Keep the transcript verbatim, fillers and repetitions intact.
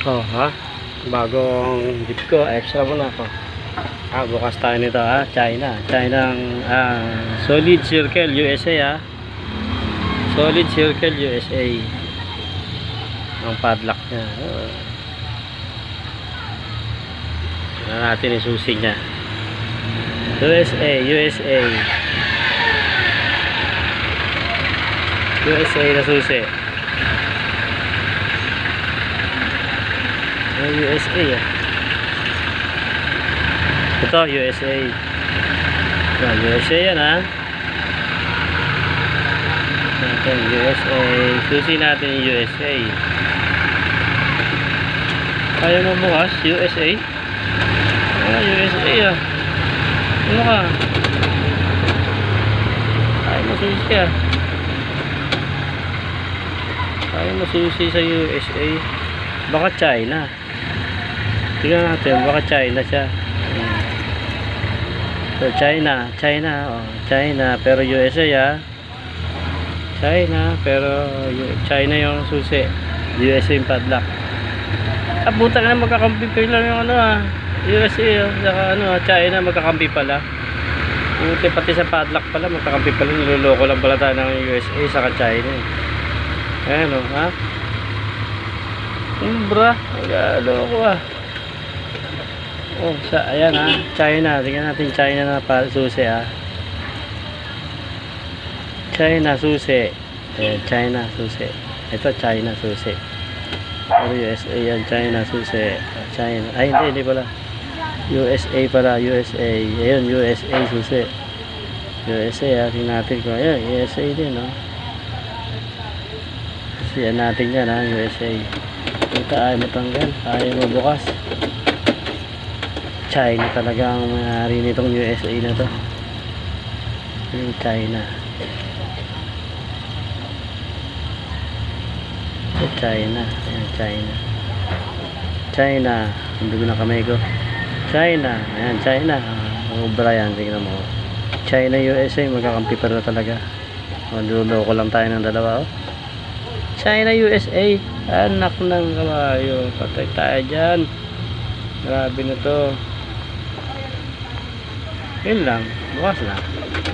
Oh, ha? Bagong jeep ko, extra muna ako. Ah, bukas tayo nito, ha? China. China ang ah, Solid Circle U S A, ha? Solid Circle U S A. Ang padlock niya. Oh. Tignan natin yung susi niya. U S A, U S A. U S A na susi. U S A, ah. Ito, U S A. Yan, U S A yan, ha. Natin, U S A. Susi natin yung U S A. Ayaw mo bukas, U S A. Ah, U S A, ah. Ano ka? Ayaw mo susi, ah. Ayaw mo susi sa U S A. Baka China. Tignan natin, baka China siya. So China, China, oh, China, pero U S A, ah. China, pero China yung susi. U S A yung padlock. Ah, buta na magkakampi pala yung ano, ah. U S A, oh, saka ano, China magkakampi pala. Buti pati sa padlock pala magkakampi pala. Niloloko lang pala tayo ng U S A saka China, eh. Ayan, oh, ha. Umbra, nag-aloko, ah. Oh, sa, ayan, ha, China. Tingnan natin China na pa, susi, ha. China susi. Ayan, China susi. Ito China susi. Pero U S A yan, China susi. China. Ay, hindi, hindi pala. U S A pala, U S A. Ayun, U S A susi. U S A, ha. Tingnan natin ko. Ayan, U S A din, no. Kasi yan natin yan, ha, U S A. Ito ay matanggal. Ayaw mo bukas. China talaga ang mayari nitong U S A na to. Yung China. Ito China. Ayan, China. China. Hindi ko na kamay ko. China. Ayan, China. Ubra yan. Tingnan mo. China, U S A. Magkakampi pa na talaga. Maluloko lang tayo ng dalawa, oh. China, U S A. Anak ng kabayo. Patay tayo dyan. Grabe na to. Yun lang. Bukas na.